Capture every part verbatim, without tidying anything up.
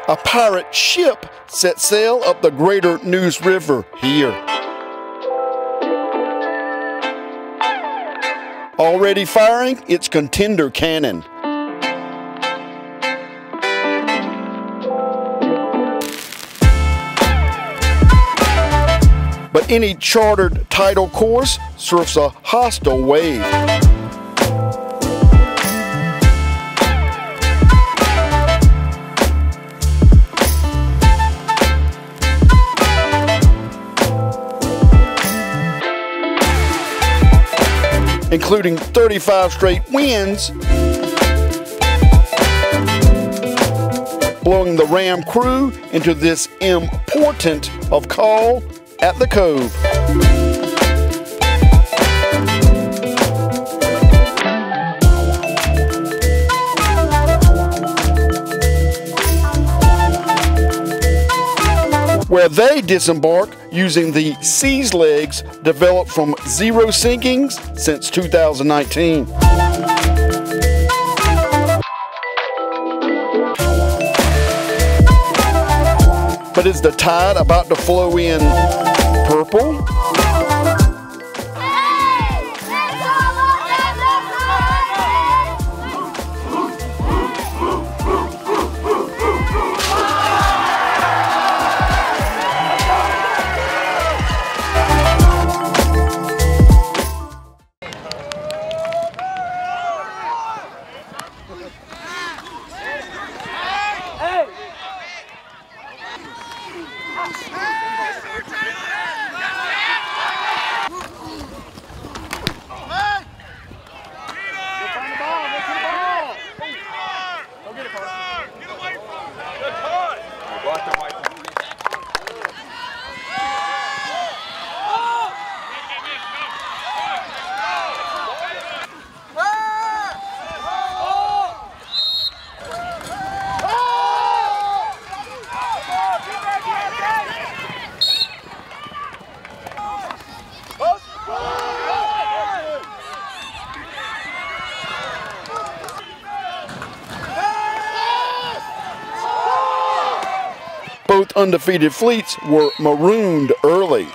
A pirate ship set sail up the Greater Neuse River here. Already firing its contender cannon. But any chartered tidal course surfs a hostile wave. Including thirty-five straight winds, blowing the ram crew into this important of call at the cove. Where they disembark using the Seas legs developed from zero sinkings since two thousand nineteen. But is the tide about to flow in purple? Both undefeated fleets were marooned early.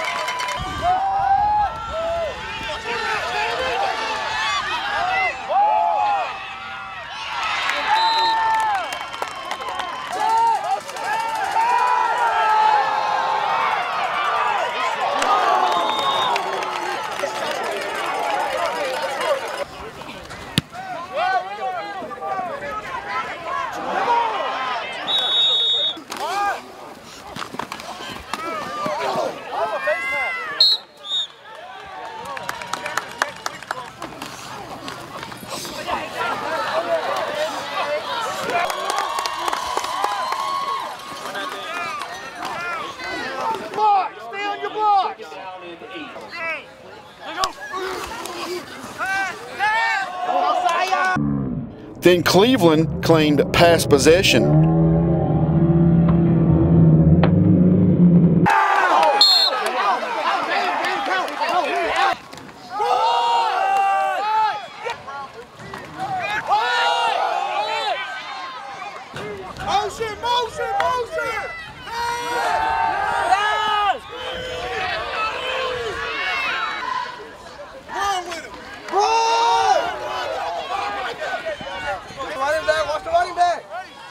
Then Cleveland claimed pass possession. Motion, motion, motion! Run with him! Run! Running back, watch the running back!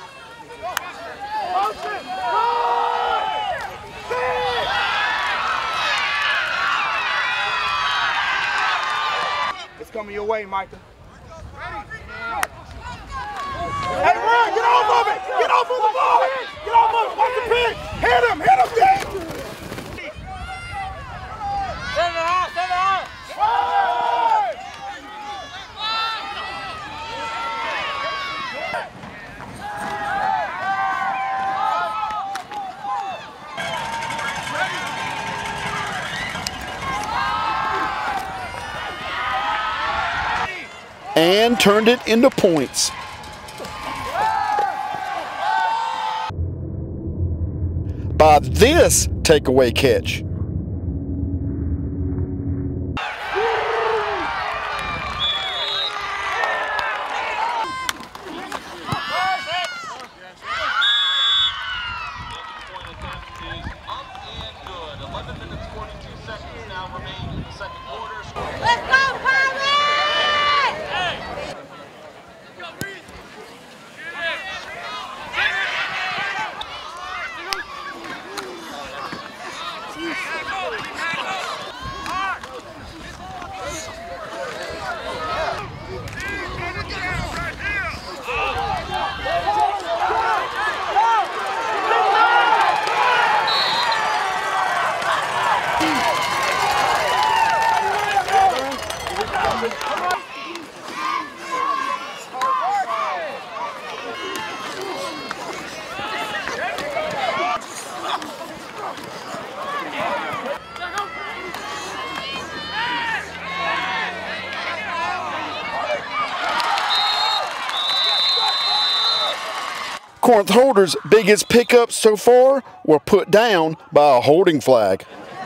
Motion! Run! It's coming your way, Micah. Hey, run! Get off of it! Get off of the ball! Get off of it! Watch the pitch! Hit him! Hit him! Hit him! Send it out! Send it out! And turned it into points. By this takeaway catch. Corinth holders' biggest pickups so far were put down by a holding flag.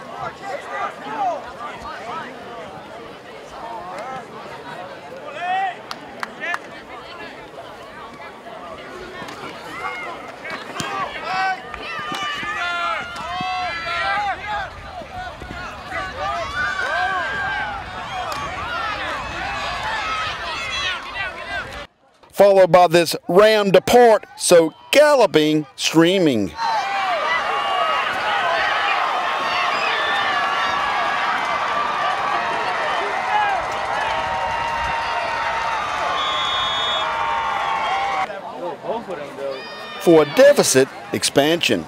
Followed by this ram depart, so galloping, streaming. For a deficit expansion.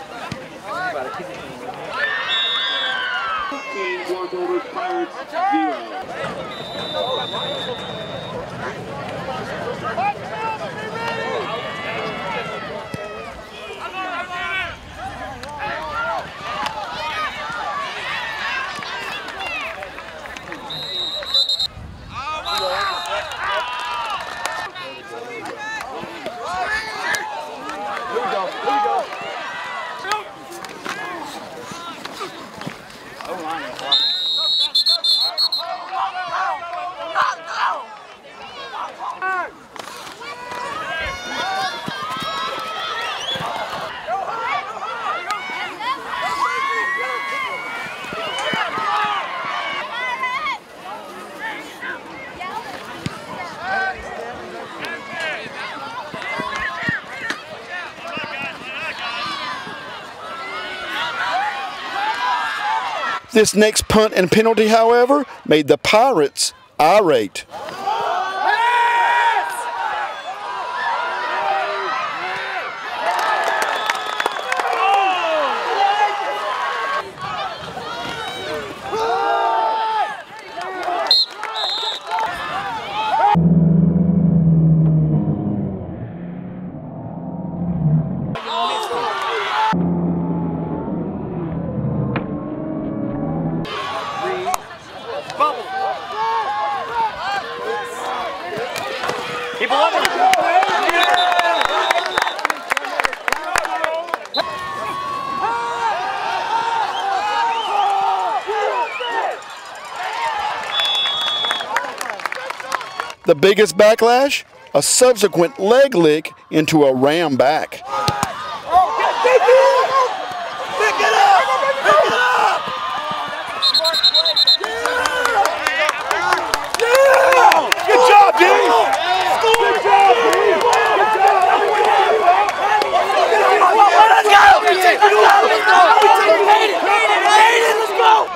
This next punt and penalty, however, made the Pirates irate. The biggest backlash? A subsequent leg lick into a ram back. Good job, D! Good job, D! Let's go!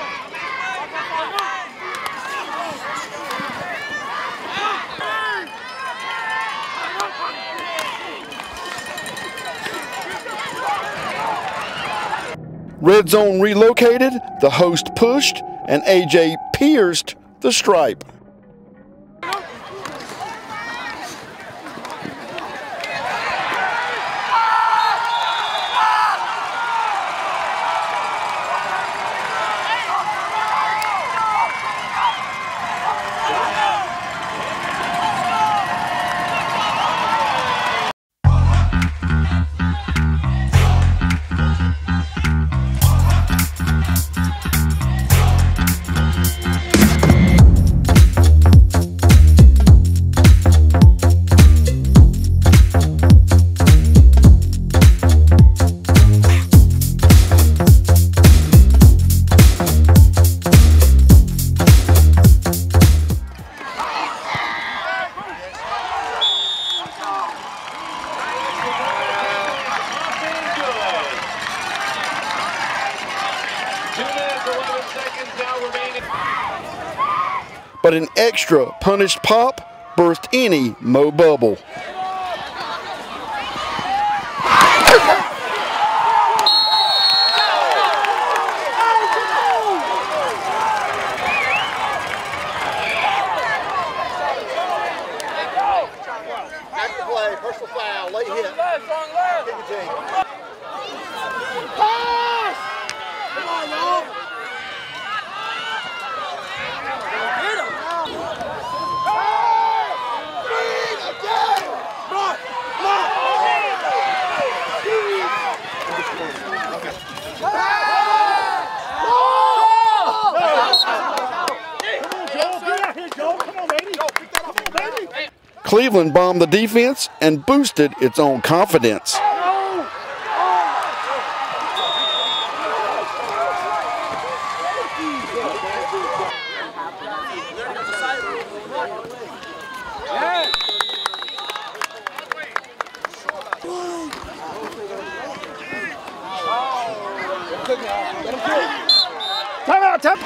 Red zone relocated, the host pushed, and A J pierced the stripe. But an extra punished pop burst any Mo bubble. After play, personal foul, late hit. Pass! Come on, y'all. Hit him. Hey! Come on, come on. Cleveland bombed the defense and boosted its own confidence. Time out, time.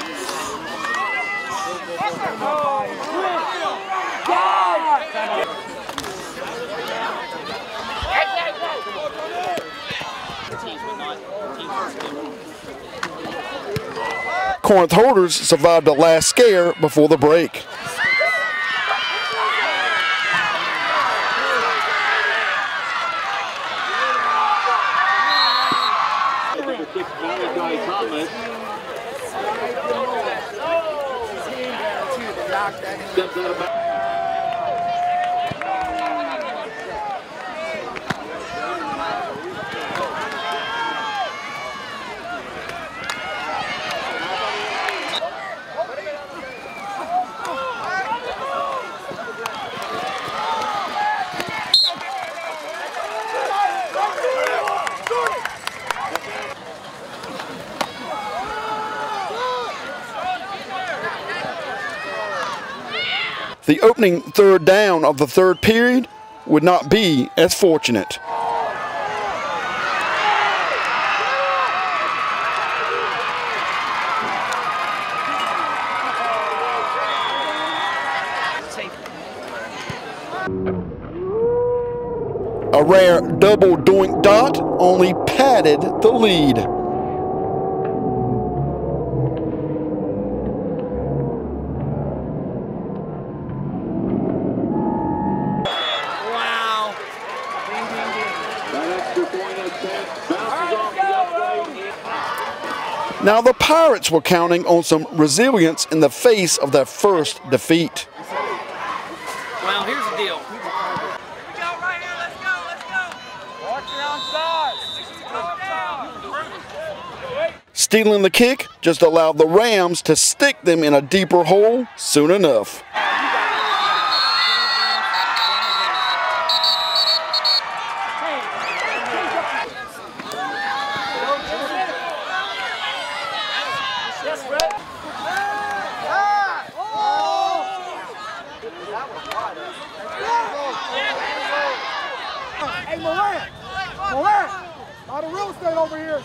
Corinth holders survived the last scare before the break. The opening third down of the third period would not be as fortunate. A rare double doink dot only padded the lead. Now the Pirates were counting on some resilience in the face of their first defeat. Well, here's the deal. Let's go right here. Let's go. Let's go. Watch your own side. Stealing the kick just allowed the Rams to stick them in a deeper hole soon enough. Hey, Moran! Moran! Lot of real estate over here.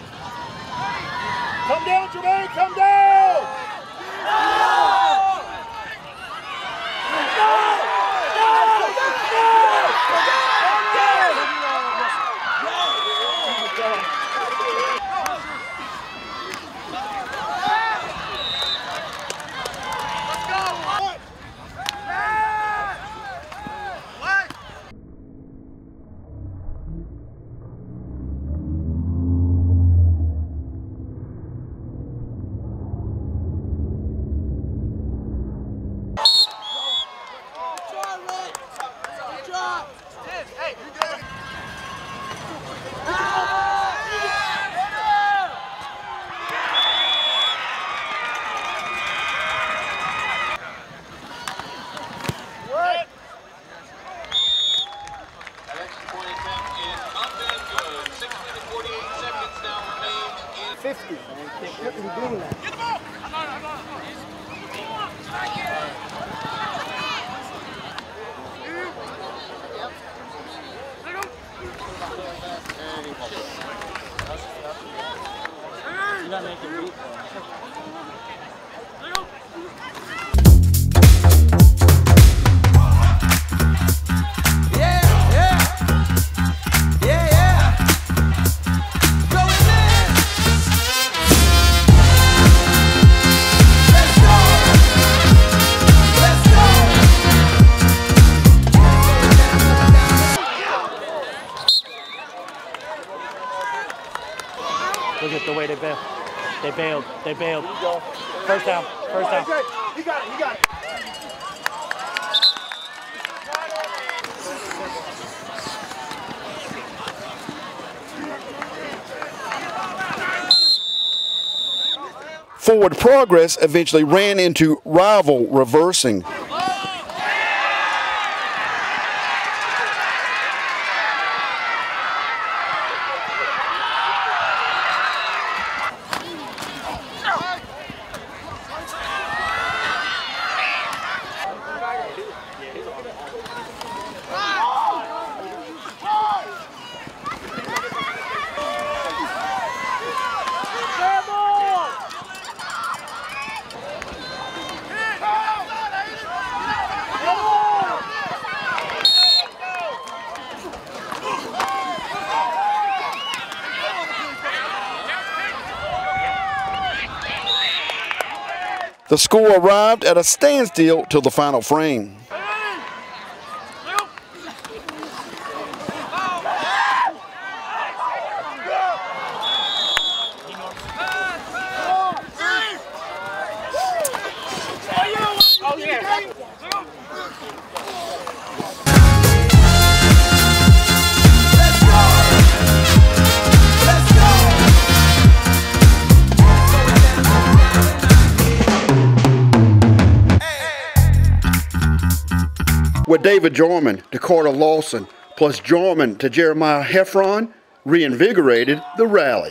Come down, Jermaine! Come down! fifty. They couldn't be doing that. Get the ball! I'm on, I'm on. You're not making room for Look at the way they bailed. They bailed. They bailed. First down. First down. He got it. He got it. Forward progress eventually ran into rival reversing. The score arrived at a standstill till the final frame. With David Jarman to Carter Lawson, plus Jarman to Jeremiah Heffron, reinvigorated the rally.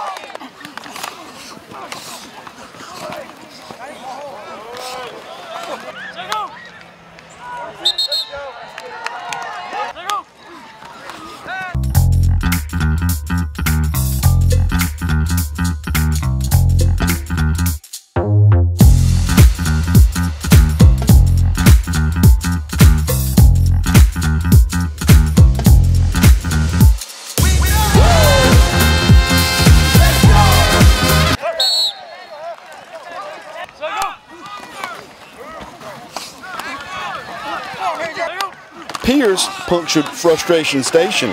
Pierce punctured frustration station.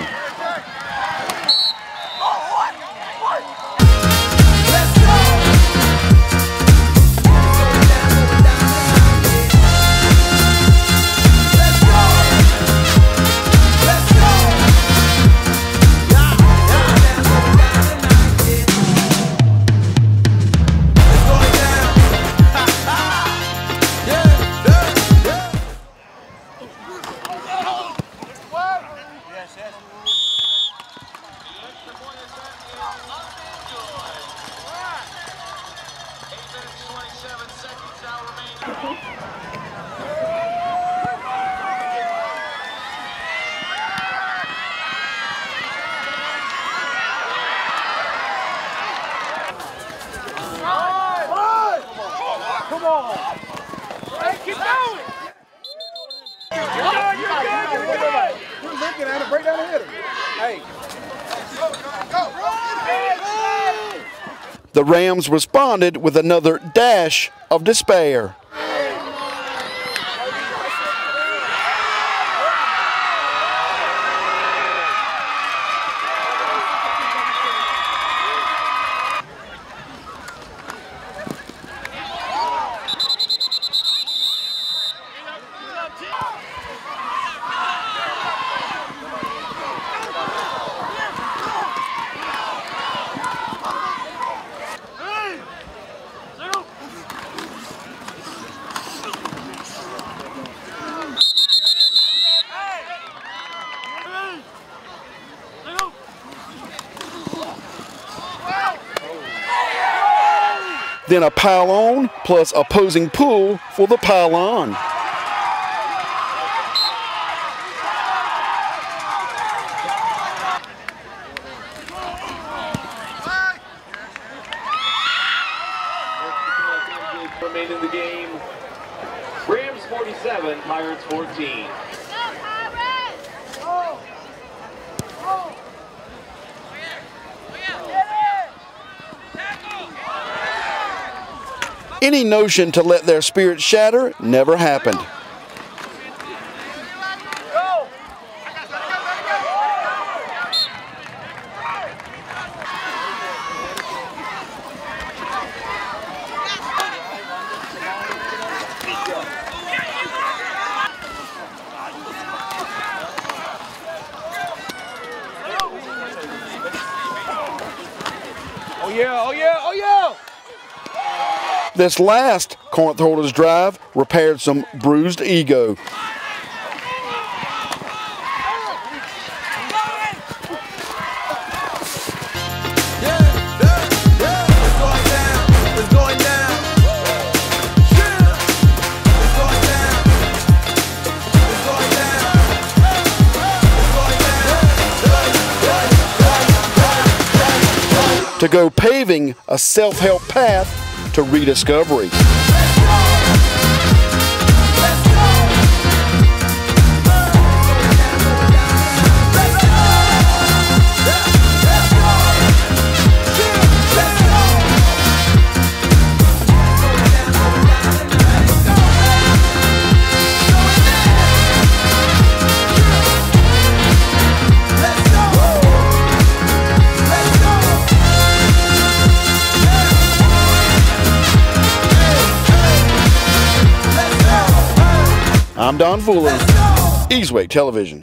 Come on. Hey, keep going. You're good, you're good, you're good. You're looking at it, break down and hit him. Hey. Go, go, go. The Rams responded with another dash of despair. Then a pile on plus opposing pull for the pile on. Remain in the game. Rams forty-seven, Pirates fourteen. Any notion to let their spirits shatter never happened. Oh yeah, oh yeah, oh yeah! This last Corinth Holders drive repaired some bruised ego. To go paving a self-help path to rediscovery. I'm Don Fuller, Eastway Television.